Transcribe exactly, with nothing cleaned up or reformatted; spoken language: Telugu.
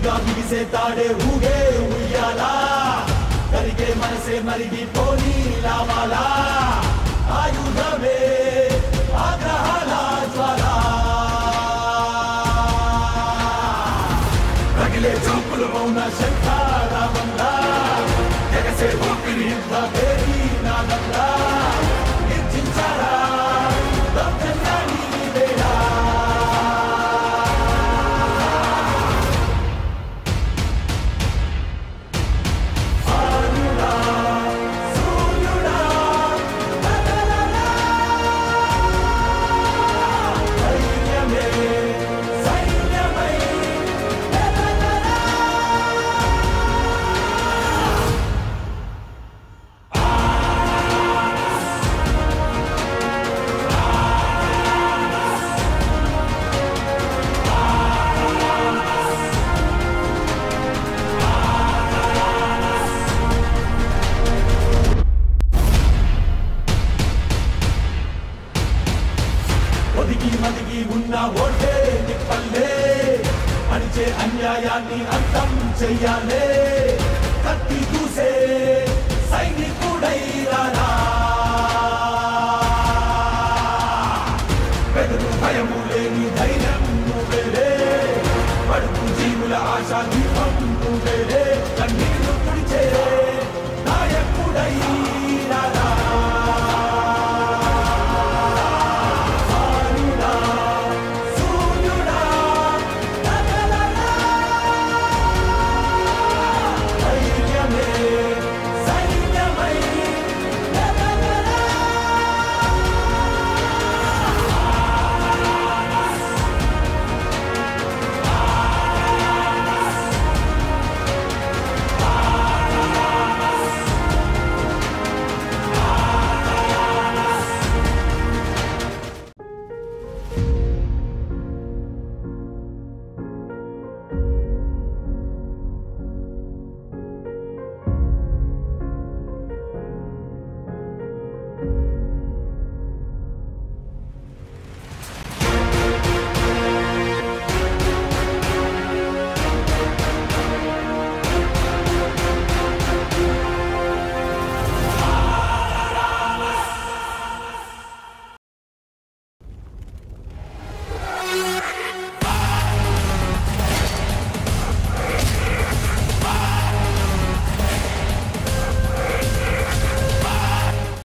గట్టిగా బిగిసే తాడే ఊగే ఉయ్యాలా కరిగే మనసే మరిగి పోనీ లావాలా ఆయుధమే ఆగ్రహాల జ్వాల రగిలే చూపులు మౌన శంఖారావంలా ఎగసే ఊపిరి యుద్ధ పేరి నాదంలా నిర్జించారా దౌర్జన్యాన్ని వేళ ఒదిగి మదిగి ఉన్న ఓటే నిప్పల్లే అణిచే అన్యాయాన్ని అంతం చెయ్యాలే కత్తి దూసే